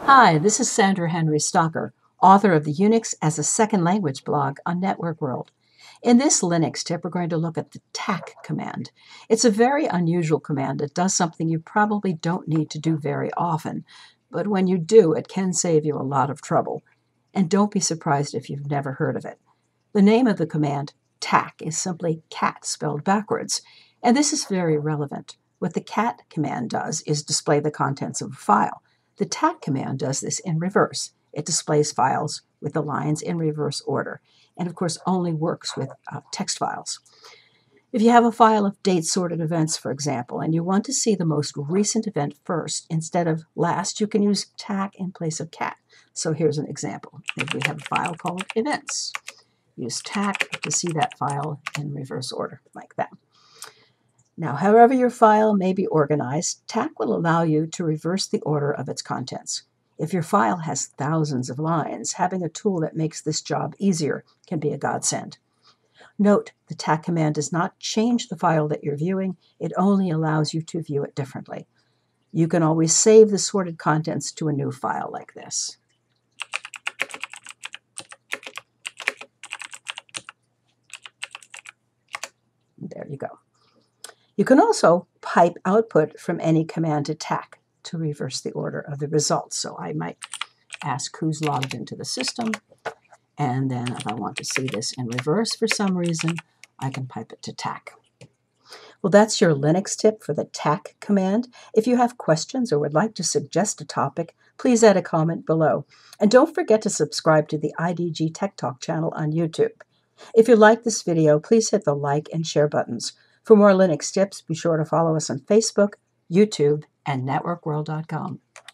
Hi, this is Sandra Henry Stocker, author of the Unix as a Second Language blog on Network World. In this Linux tip, we're going to look at the tack command. It's a very unusual command. It does something you probably don't need to do very often, but when you do, it can save you a lot of trouble. And don't be surprised if you've never heard of it. The name of the command, tack, is simply cat spelled backwards, and this is very relevant. What the cat command does is display the contents of a file. The tack command does this in reverse. It displays files with the lines in reverse order, and of course only works with text files. If you have a file of date-sorted events, for example, and you want to see the most recent event first instead of last, you can use tack in place of cat. So here's an example. Maybe we have a file called events. Use tack to see that file in reverse order, like that. Now, however your file may be organized, tack will allow you to reverse the order of its contents. If your file has thousands of lines, having a tool that makes this job easier can be a godsend. Note, the tack command does not change the file that you're viewing. It only allows you to view it differently. You can always save the sorted contents to a new file like this. There you go. You can also pipe output from any command to tack to reverse the order of the results. So I might ask who's logged into the system, and then if I want to see this in reverse for some reason, I can pipe it to tack. Well, that's your Linux tip for the tack command. If you have questions or would like to suggest a topic, please add a comment below. And don't forget to subscribe to the IDG Tech Talk channel on YouTube. If you like this video, please hit the like and share buttons. For more Linux tips, be sure to follow us on Facebook, YouTube, and networkworld.com.